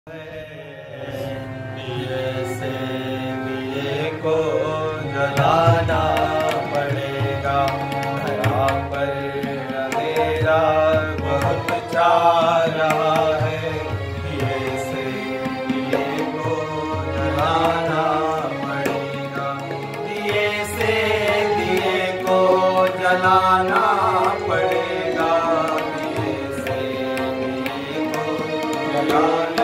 दिए को जलाना पड़ेगा, धरा पर अंधेरा बहुत छा रहा है। दिए को जलाना पड़ेगा, दिए को जलाना पड़ेगा, दिए को जलाना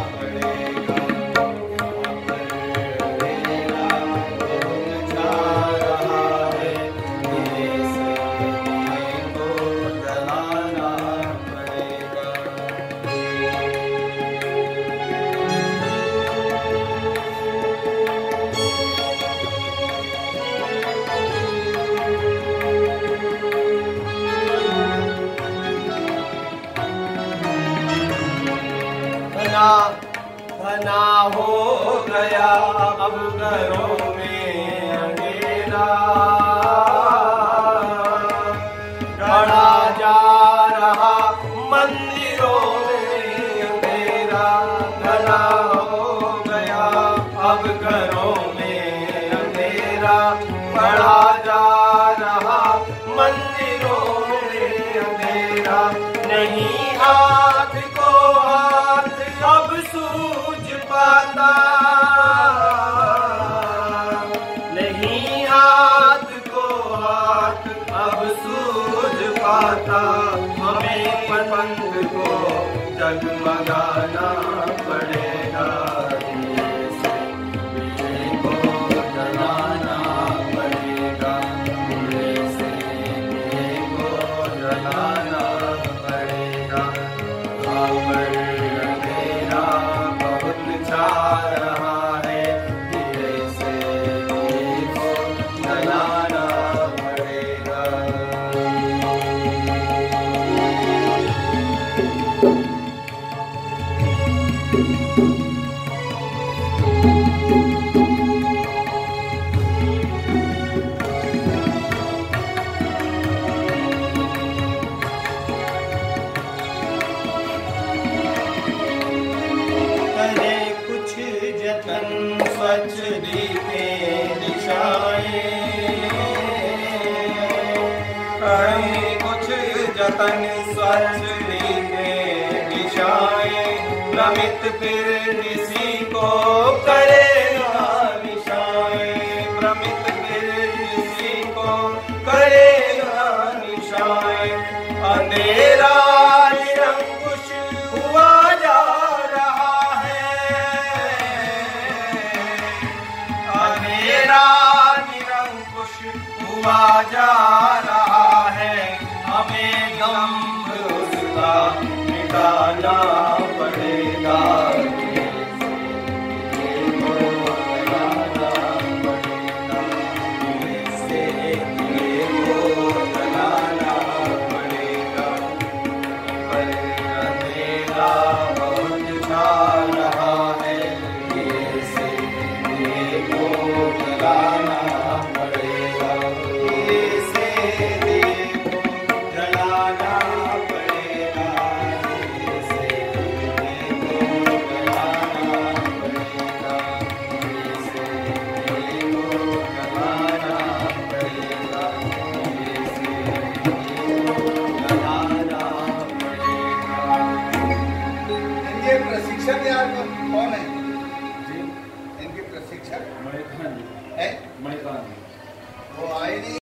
घना हो गया अब घरों में अंधेरा, बढ़ा जा रहा मंदिरों में अंधेरा। घना हो गया अब घरों में अंधेरा, बढ़ा जा रहा मंदिरों में अंधेरा। नहीं हाथ को हाथ अब सूझ पाता, नहीं हाथ को हाथ अब सूझ पाता। हमें पंथ को जगमगाना पड़ेगा, दिए को जलाना पड़ेगा, दिए को जलाना पड़ेगा। अंधेरा बहुत छा रहा है, दिए को जलाना पड़ेगा। स्वच्छ दिखे दिशाएं, कुछ जतन स्वच्छ दिखे दिशाएं। भ्रमित फिर किसी को करेगा निशाएं, भ्रमित फिर किसी को करेगा निशाएं। अंधेरा निरंकुश हुआ जा रहा है, अंधेरा निरंकुश हुआ जा रहा है। हमें दम्भ उसका मिटाना पड़ेगा, दिए को जलाना पड़ेगा, दिए को जलाना पड़ेगा। पर अंधेरा बहुत छा रहा है, दिए को जलाना पड़ेगा, दिए को जलाना पड़ेगा, दिए को जलाना पड़ेगा, दिए को जलाना पड़ेगा, जलाना पड़ेगा। इनके प्रशिक्षक यार कौन है? इनके प्रशिक्षक मणिकांत है, मणिकांत वो आए नहीं।